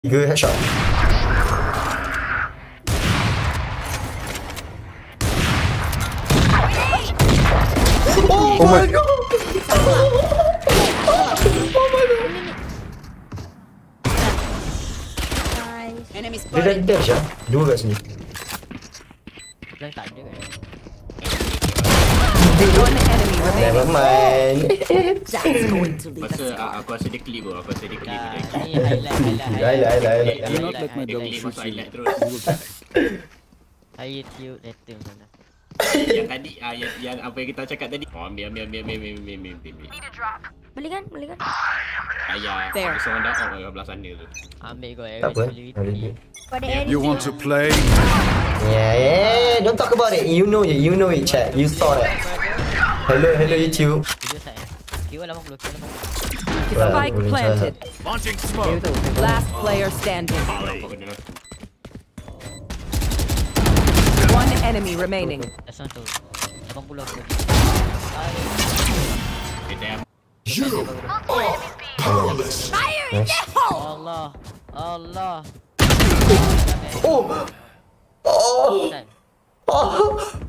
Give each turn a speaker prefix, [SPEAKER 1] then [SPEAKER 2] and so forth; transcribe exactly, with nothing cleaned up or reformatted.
[SPEAKER 1] Tiga headshot. Oh my god. Dia dah dash lah. Dua kat sini.
[SPEAKER 2] Dah tak ada kan.
[SPEAKER 1] Never mind.
[SPEAKER 3] Masa aku rasa dia clip bro. Aku rasa dia clip.
[SPEAKER 2] Ni highlight highlight
[SPEAKER 1] Highlight, highlight,
[SPEAKER 3] Dia not let my dog shoot highlight terus.
[SPEAKER 2] Saya tiup letter sana.
[SPEAKER 3] Yang tadi ah yang, yang apa yang kita cakap tadi. Oh ambil ambil ambil ambil ambil ambil ambil.
[SPEAKER 4] Boleh kan? Boleh kan?
[SPEAKER 3] Ayah, ada seorang dah out belah sana tu.
[SPEAKER 2] Ambil kau
[SPEAKER 1] Tak apa.
[SPEAKER 4] You
[SPEAKER 5] want to play?
[SPEAKER 1] Yeah, yeah, don't talk about it. You know it, you know it, chat. You saw that. Hello, hello YouTube.
[SPEAKER 2] Video saya. Kira lapan puluh, kira lapan puluh.
[SPEAKER 6] Spike planted.
[SPEAKER 5] Launching smoke.
[SPEAKER 6] Last player standing. One enemy remaining.
[SPEAKER 2] Asal tu. lapan puluh aku.
[SPEAKER 5] You are powerless.
[SPEAKER 2] Allah. Allah.
[SPEAKER 1] Oh. Oh. Oh.